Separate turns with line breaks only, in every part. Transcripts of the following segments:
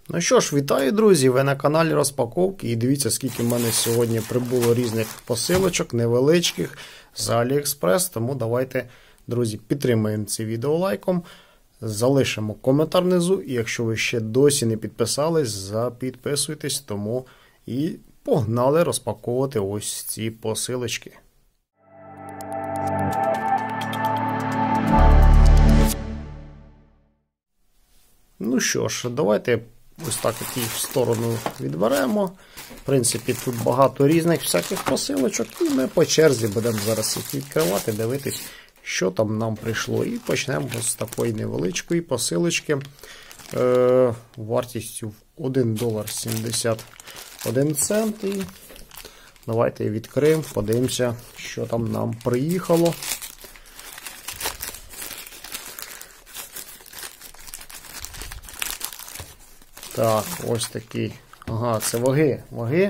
Ну що ж, вітаю, друзі! Ви на каналі Розпаковки. І дивіться, скільки в мене сьогодні прибуло різних посилочок, невеличких з AliExpress. Тому давайте, друзі, підтримаємо це відео лайком. Залишимо коментар внизу. І якщо ви ще досі не підписались, запідписуйтесь. Тому і погнали розпаковувати ось ці посилочки. Ну що ж, давайте ось так їх в сторону відберемо. В принципі, тут багато різних всяких посилочок. І ми по черзі будемо зараз їх відкривати, дивитись, що там нам прийшло. І почнемо з такої невеличкої посилочки вартістю $1.71. І давайте відкриємо, подивимося, що там нам приїхало. Так, ось такий. Ага, це ваги.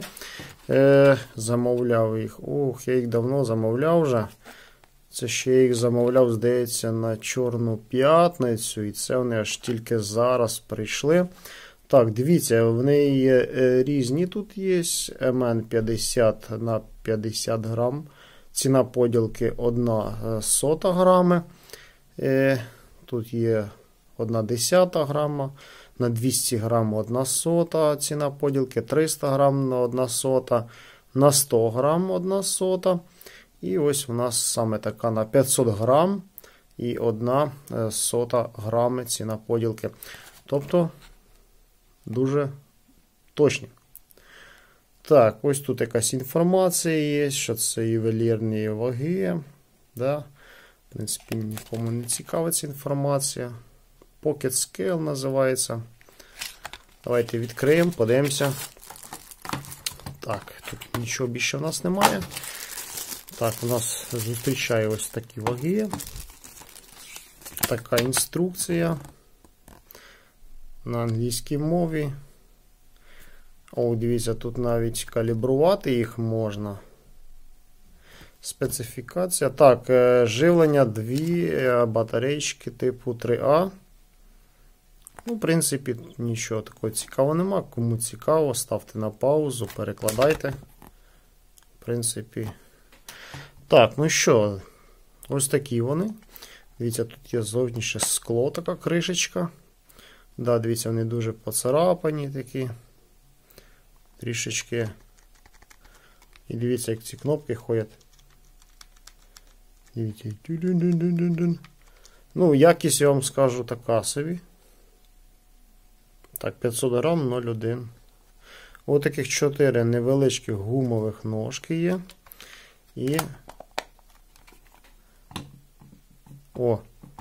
Замовляв їх. Ох, я їх давно замовляв вже. Це ще я їх замовляв, здається, на Чорну п'ятницю. І це вони аж тільки зараз прийшли. Так, дивіться, вони є різні тут є. МН 50 на 50 грам. Ціна поділки 1/100 грами. Тут є 1/10 грама. На 200 грам 1/100 ціна поділки, 300 грам на 1/100, на 100 грам 1/100. І ось у нас саме така на 500 грам і 1/100 грами ціна поділки. Тобто дуже точні. Так, ось тут якась інформація є, що це ювелірні ваги. Да? В принципі, нікому не цікава ця інформація. Pocket Scale називається. Давайте відкриємо, подивимося. Так, тут нічого більше в нас немає. Так, у нас зустрічає ось такі ваги. Така інструкція на англійській мові. О, дивіться, тут навіть калібрувати їх можна. Специфікація. Так, живлення 2 батарейки типу 3А. Ну, в принципі, нічого такого цікавого нема. Кому цікаво, ставте на паузу, перекладайте. В принципі. Так, ну що, ось такі вони. Дивіться, тут є зовнішнє скло, така кришечка. Да, дивіться, вони дуже поцарапані такі. Трішечки. І дивіться, як ці кнопки ходять. Дивіться. Ну, якість, я вам скажу, така собі. Так, 500 грам 0,1. Ось таких 4 невеличких гумових ножки є. І. О!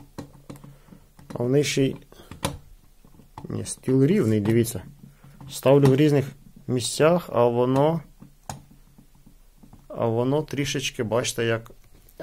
А вони ще й. Ні, стіл рівний, дивіться. Ставлю в різних місцях, а воно трішечки, бачите, як.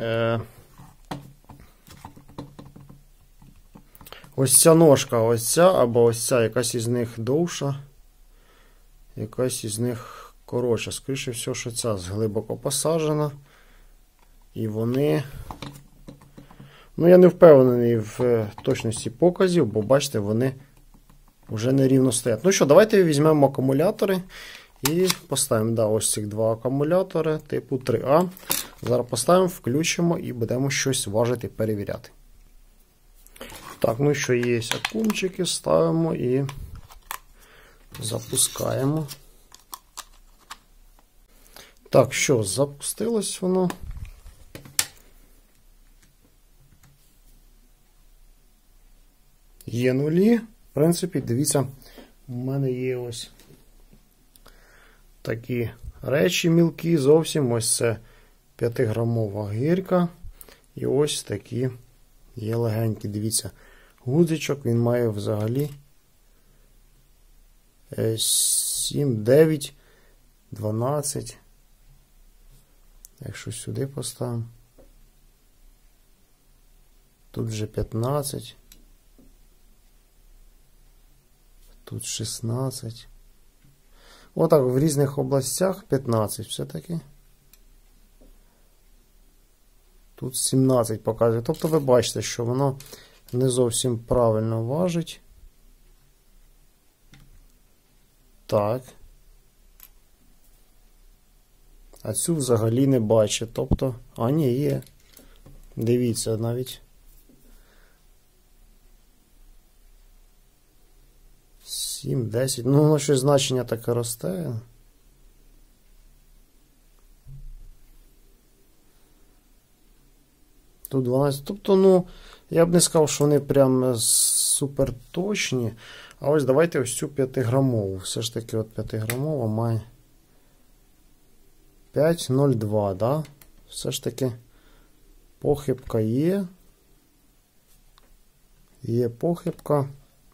Ось ця ножка, ось ця, або ось ця, якась із них довша, якась із них коротша. Скоріше всього, що ця глибоко посаджена. І вони... Ну, я не впевнений в точності показів, бо, бачите, вони вже нерівно стоять. Ну що, давайте візьмемо акумулятори і поставимо, да, ось цих 2 акумулятори типу 3А. Зараз поставимо, включимо і будемо щось важити, перевіряти. Так, ну що, є акумчики, ставимо і запускаємо. Так, що, запустилось воно. Є нулі. В принципі, дивіться, у мене є ось такі речі мілкі зовсім. Ось це 5-грамова гирка. І ось такі є легенькі, дивіться. Гудзичок, він має взагалі 7, 9, 12. Якщо сюди поставимо. Тут вже 15. Тут 16. Отак в різних областях 15 все-таки. Тут 17 показує. Тобто ви бачите, що воно не зовсім правильно важить. Так. А цю взагалі не бачу. Тобто, а ні, є. Дивіться навіть. 7, 10. Ну, воно щось значення таке росте. Тут 12. Тобто, ну, я б не сказав, що вони прям супер точні. А ось давайте ось цю 5-грамову. Все ж таки, от 5-грамова має 5,02, да? Все ж таки похибка є. Є похибка.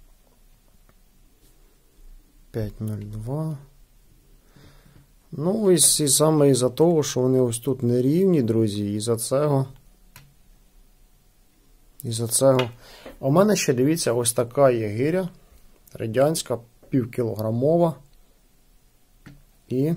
5,02. Ну, і саме із-за того, що вони ось тут нерівні, друзі, із-за цього. Із-за цього. А у мене ще, дивіться, ось така є гиря. Радянська, півкілограмова. І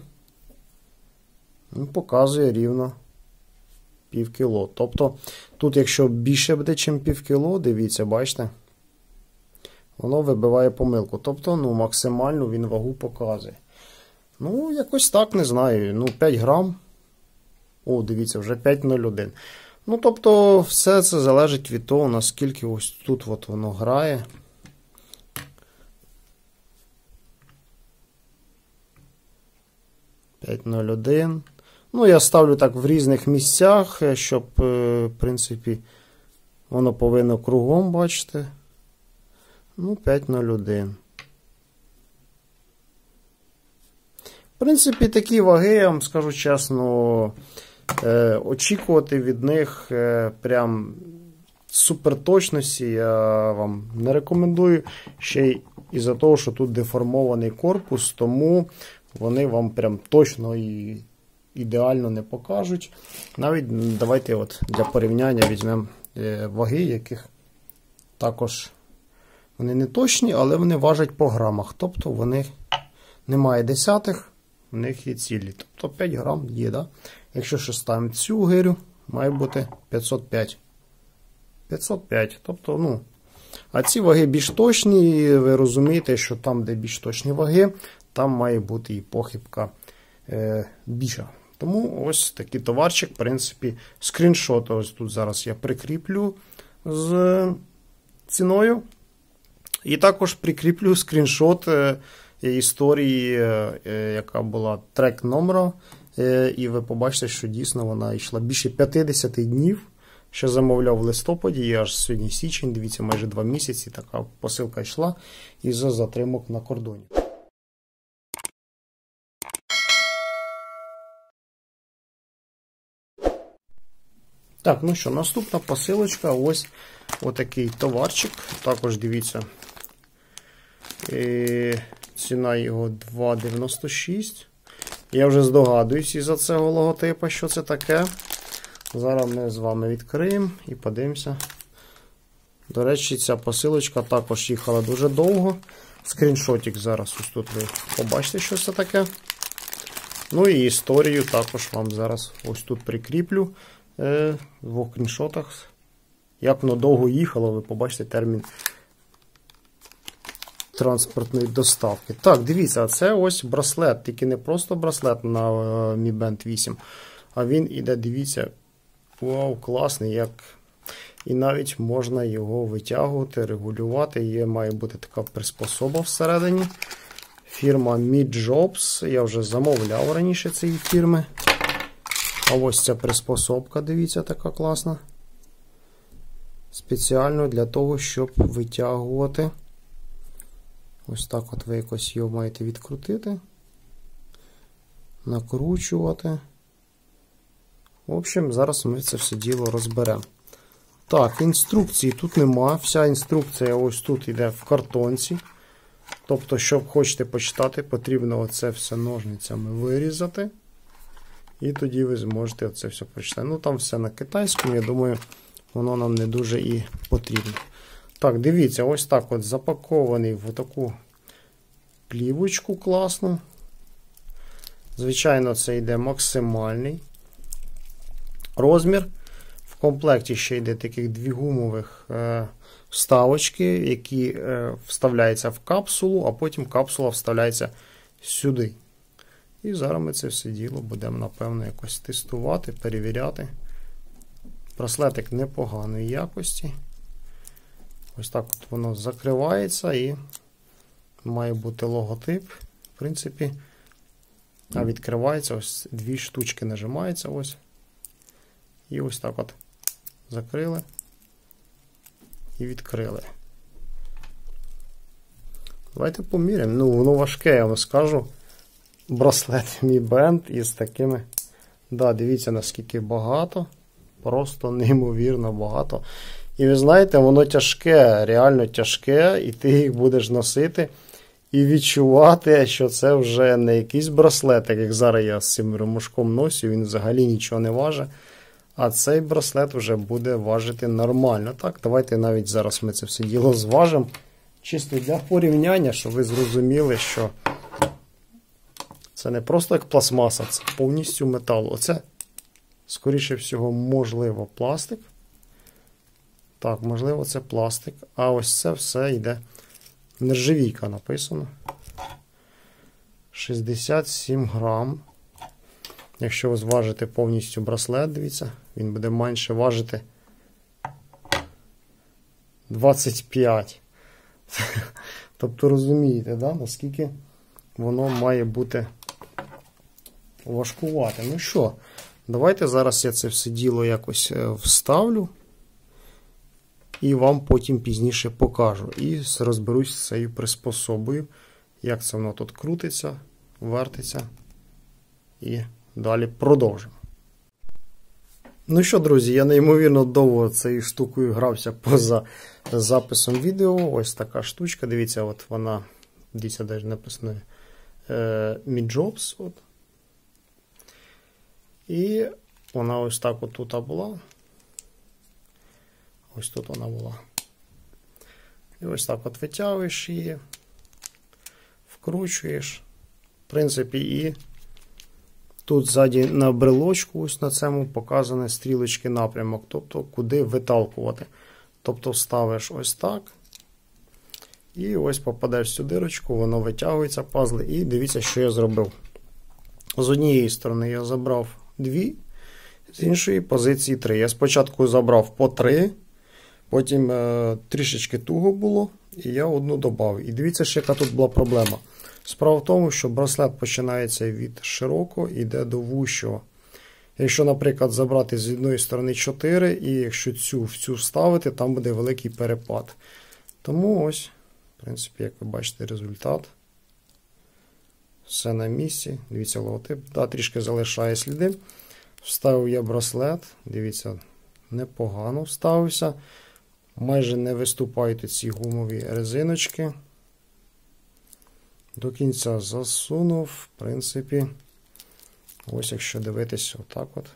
показує рівно півкіло. Тобто, тут, якщо більше буде, ніж півкіло, дивіться, бачите, воно вибиває помилку. Тобто, ну, максимальну він вагу показує. Ну, якось так, не знаю. Ну, 5 грам. О, дивіться, вже 5,01. Ну, тобто, все це залежить від того, наскільки ось тут от воно грає. $5,01. Ну, я ставлю так в різних місцях, щоб, в принципі, воно повинно кругом, бачите. Ну, 5,01. В принципі, такі ваги, я вам скажу чесно, очікувати від них прям суперточності я вам не рекомендую. Ще й із-за того, що тут деформований корпус, тому вони вам прям точно і ідеально не покажуть. Навіть давайте от для порівняння візьмемо ваги, яких також вони не точні, але вони важать по грамах. Тобто вони немає десятих, в них є цілі. Тобто 5 грам є, да? Якщо ще ставимо цю гирю, має бути 505. 505. Тобто, ну, а ці ваги більш точні, і ви розумієте, що там, де більш точні ваги, там має бути і похибка більша. Тому ось такий товарчик, в принципі, скріншот. Ось тут зараз я прикріплю з ціною. І також прикріплю скріншот історії, яка була трек номера. І ви побачите, що дійсно вона йшла більше 50 днів. Ще замовляв в листопаді, і аж сьогодні січень, дивіться, майже 2 місяці така посилка йшла із-за затримок на кордоні. Так, ну що, наступна посилочка, ось отакий товарчик. Також дивіться, ціна його 2,96. Я вже здогадуюсь із-за цього логотипа, що це таке. Зараз ми з вами відкриємо і подивимося. До речі, ця посилочка також їхала дуже довго. Скріншотик зараз ось тут ви побачите, що це таке. Ну і історію також вам зараз ось тут прикріплю в двох скріншотах. Як воно довго їхало, ви побачите термін транспортної доставки. Так, дивіться, а це ось браслет. Тільки не просто браслет на Mi Band 8, а він іде, дивіться, вау, класний, як. І навіть можна його витягувати, регулювати. Є, має бути така приспособа всередині. Фірма Mi Jobs. Я вже замовляв раніше цієї фірми. А ось ця приспособка, дивіться, така класна. Спеціально для того, щоб витягувати. Ось так от ви якось його маєте відкрутити. Накручувати. В общем, зараз ми це все діло розберемо. Так, інструкції тут нема. Вся інструкція ось тут йде в картонці. Тобто, що хочете почитати, потрібно оце все ножницями вирізати. І тоді ви зможете оце все прочитати. Ну, там все на китайському, я думаю, воно нам не дуже і потрібно. Так, дивіться, ось так от запакований в таку плівочку класну. Звичайно, це йде максимальний розмір. В комплекті ще йде таких 2 гумових вставочки, які вставляються в капсулу, а потім капсула вставляється сюди. І зараз ми це все діло будемо, напевно, якось тестувати, перевіряти. Браслетик непоганої якості. Ось так от воно закривається і має бути логотип, в принципі. А відкривається, ось дві штучки нажимаються, ось. І ось так от закрили і відкрили. Давайте поміряємо. Ну, воно важке, я вам скажу. Браслет Mi Band із такими. Да, дивіться, наскільки багато. Просто неймовірно багато. І ви знаєте, воно тяжке, реально тяжке, і ти їх будеш носити і відчувати, що це вже не якийсь браслетик, як зараз я з цим ремушком носю, він взагалі нічого не важить. А цей браслет вже буде важити нормально. Так, давайте навіть зараз ми це все діло зважимо. Чисто для порівняння, щоб ви зрозуміли, що це не просто як пластмаса, це повністю метал. Оце, скоріше всього, можливо, пластик. Так, можливо, це пластик. А ось це все йде. Нержавійка написано. 67 грам. Якщо ви зважите повністю браслет, дивіться, він буде менше важити 25. Тобто розумієте, да, наскільки воно має бути важкувати. Ну що, давайте зараз я це все діло якось вставлю і вам потім пізніше покажу. І розберусь з цією приспособою, як це воно тут крутиться, вертиться. І далі продовжимо. Ну що, друзі, я неймовірно довго цією штукою грався поза записом відео. Ось така штучка. Дивіться, от вона, дивіться, навіть написано Mi Jobs. От. І вона ось так от тут була. Ось тут вона була. І ось так от витягуєш її, вкручуєш. В принципі, і тут ззаді на брелочку, ось на цьому показані стрілочки напрямок, тобто куди виталкувати. Тобто ставиш ось так. І ось попадеш в цю дирочку, воно витягується, пазли. І дивіться, що я зробив. З однієї сторони я забрав 2, з іншої позиції 3. Я спочатку забрав по 3, потім трішечки туго було, і я одну додав. І дивіться, ще яка тут була проблема. Справа в тому, що браслет починається від широкого і йде до вущого. Якщо, наприклад, забрати з одної сторони 4, і якщо в цю вставити, там буде великий перепад. Тому ось, в принципі, як ви бачите, результат. Все на місці. Дивіться, логотип. Да, трішки залишає сліди. Вставив я браслет. Дивіться, непогано вставився. Майже не виступають ці гумові резиночки. До кінця засунув, в принципі, ось якщо дивитися отак от.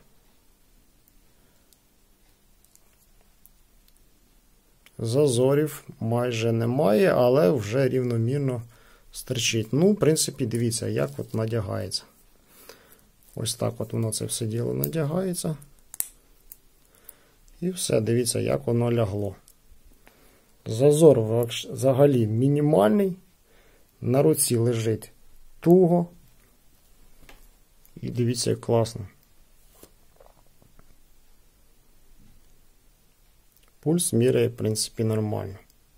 Зазорів майже немає, але вже рівномірно стирчить. Ну, в принципі, дивіться, як от надягається. Ось так от воно це все діло надягається. І все, дивіться, як воно лягло. Зазор взагалі мінімальний. На руці лежить туго. І дивіться, як класно. Пульс міряє, в принципі, нормально.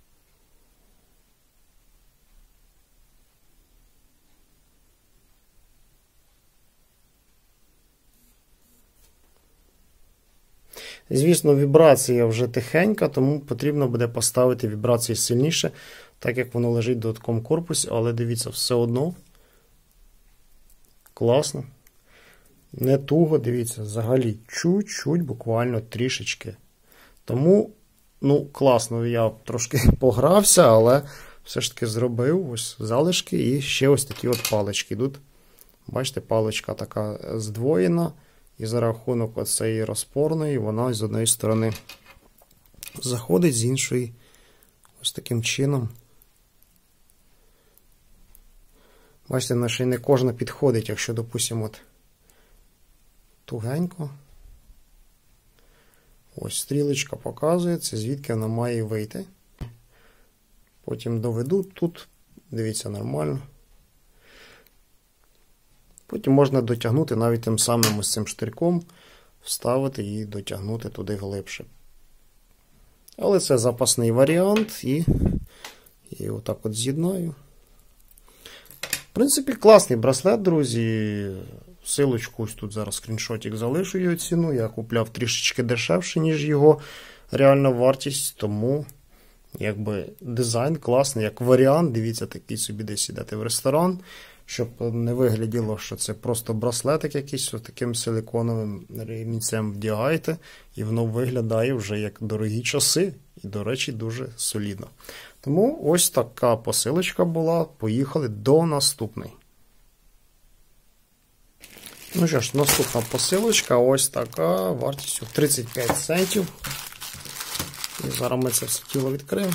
Звісно, вібрація вже тихенька, тому потрібно буде поставити вібрації сильніше, так як воно лежить в додатковому корпусі, але дивіться, все одно класно. Не туго, дивіться, взагалі чуть-чуть, буквально трішечки. Тому, ну, класно, я трошки погрався, але все ж таки зробив ось залишки і ще ось такі от палички йдуть. Бачите, паличка така здвоєна. І за рахунок оцеї розпорної вона з однієї сторони заходить, з іншої ось таким чином. Бачите, на ще не кожна підходить, якщо, допустимо, от тугенько. Ось стрілочка показується, звідки вона має вийти. Потім доведу, тут, дивіться, нормально. Потім можна дотягнути навіть тим самим ось цим штирком, вставити і дотягнути туди глибше. Але це запасний варіант, і отак от з'єднаю. В принципі, класний браслет, друзі. Силочку ось тут зараз скріншотик залишу його ціну. Я купляв трішечки дешевше, ніж його реальна вартість, тому якби дизайн класний, як варіант. Дивіться, такий собі десь ідете в ресторан, щоб не вигляділо, що це просто браслетик якийсь, ось таким силиконовим ремінцем вдягаєте, і воно виглядає вже як дорогі часи. І, до речі, дуже солідно. Тому ось така посилочка була. Поїхали до наступної. Ну що ж, наступна посилочка ось така, вартістю 35 центів. І зараз ми це все тіло відкриємо.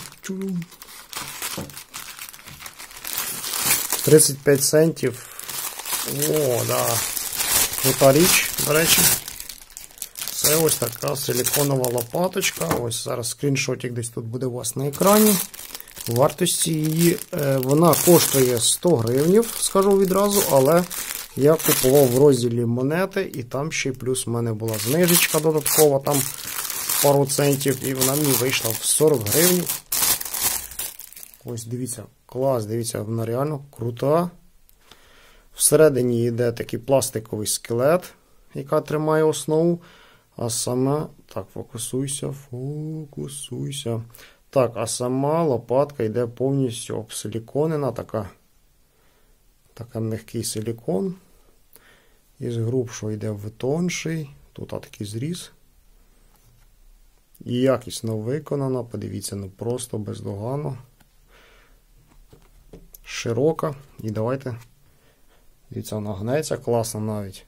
35 центів. О, да. Крута річ, до речі. Це ось така силиконова лопаточка. Ось зараз скріншотик десь тут буде у вас на екрані. Вартості її, вона коштує 100 гривнів, скажу відразу, але я купував в розділі монети, і там ще плюс в мене була знижечка додаткова, там пару центів, і вона мені вийшла в 40 гривнів. Ось дивіться, клас, дивіться, вона реально крута. Всередині йде такий пластиковий скелет, яка тримає основу, а саме, так, фокусуйся. Так, а сама лопатка йде повністю обсиліконена, така м'який силікон. Із грубшого йде в тонший, тут такий зріз. І якісно виконана, подивіться, ну просто бездоганно. Широка. І давайте, дивіться, вона гнеться класно навіть.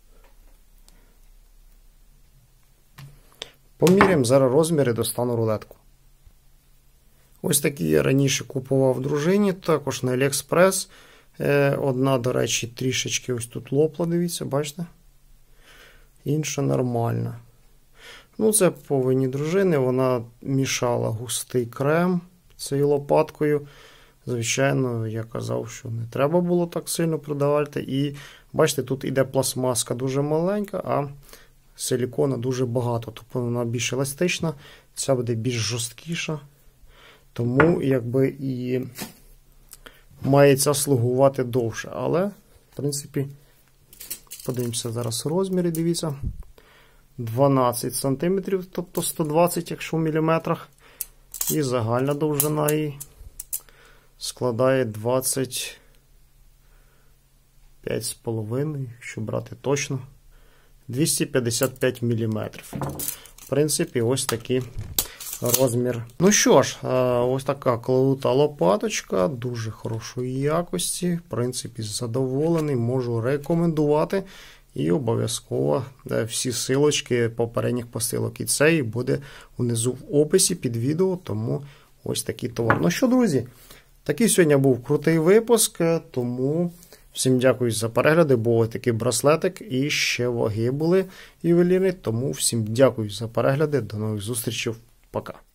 Поміряємо зараз розміри, достану рулетку. Ось такі я раніше купував дружині, також на AliExpress. Одна, до речі, трішечки ось тут лопла, дивіться, бачите? Інша нормальна. Ну, це по вині дружини, вона мішала густий крем цією лопаткою. Звичайно, я казав, що не треба було так сильно продавати. І, бачите, тут іде пластмаска дуже маленька, а силікона дуже багато. Тобто вона більш еластична, ця буде більш жорсткіша. Тому, якби, і мається слугувати довше. Але, в принципі, подивимося зараз розміри, дивіться. 12 см, тобто 120, якщо в міліметрах. І загальна довжина її складає 25,5, якщо брати точно. 255 мм. В принципі, ось такий розмір. Ну що ж, ось така крута лопаточка, дуже хорошої якості. В принципі, задоволений, можу рекомендувати. І обов'язково всі силочки попередніх посилок і цей буде внизу в описі під відео, тому ось такий товар. Ну що, друзі, такий сьогодні був крутий випуск, тому всім дякую за перегляди, був такий браслетик і ще ваги були ювелірні, тому всім дякую за перегляди, до нових зустрічей, пока.